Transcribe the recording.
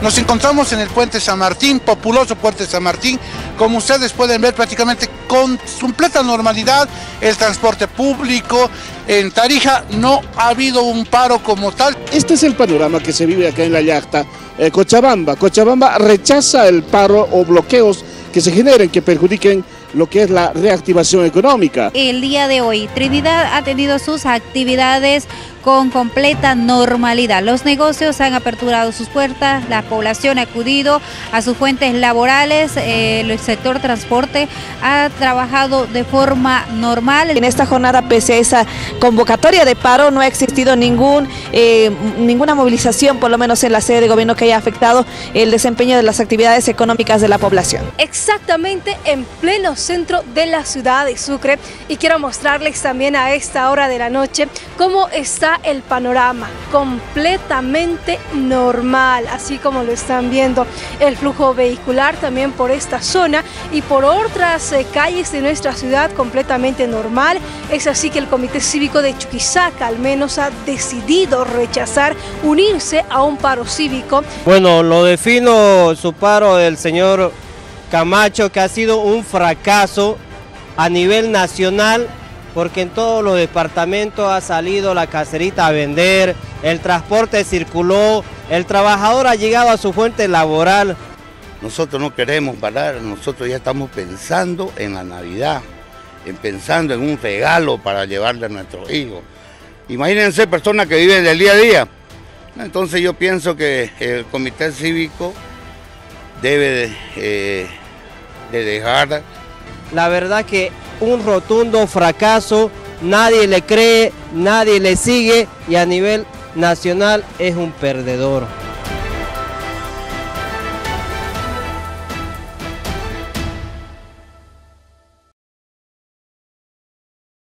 Nos encontramos en el Puente San Martín, populoso Puente San Martín. Como ustedes pueden ver, prácticamente con completa normalidad el transporte público. En Tarija no ha habido un paro como tal. Este es el panorama que se vive acá en la yacta Cochabamba. Cochabamba rechaza el paro o bloqueos que se generen, que perjudiquen lo que es la reactivación económica. El día de hoy, Trinidad ha tenido sus actividades con completa normalidad. Los negocios han aperturado sus puertas, la población ha acudido a sus fuentes laborales, el sector transporte ha trabajado de forma normal. En esta jornada, pese a esa convocatoria de paro, no ha existido ninguna movilización, por lo menos en la sede de gobierno, que haya afectado el desempeño de las actividades económicas de la población. Exactamente en pleno centro de la ciudad de Sucre, y quiero mostrarles también a esta hora de la noche cómo está el panorama, completamente normal, así como lo están viendo. El flujo vehicular también por esta zona y por otras calles de nuestra ciudad completamente normal. Es así que el Comité Cívico de Chuquisaca al menos ha decidido rechazar unirse a un paro cívico. Bueno, lo defino su paro del señor Camacho, que ha sido un fracaso a nivel nacional, porque en todos los departamentos ha salido la caserita a vender, el transporte circuló, el trabajador ha llegado a su fuente laboral. Nosotros no queremos parar, nosotros ya estamos pensando en la Navidad, pensando en un regalo para llevarle a nuestros hijos. Imagínense personas que viven del día a día. Entonces yo pienso que el Comité Cívico debe de dejar. La verdad que un rotundo fracaso, nadie le cree, nadie le sigue, y a nivel nacional es un perdedor.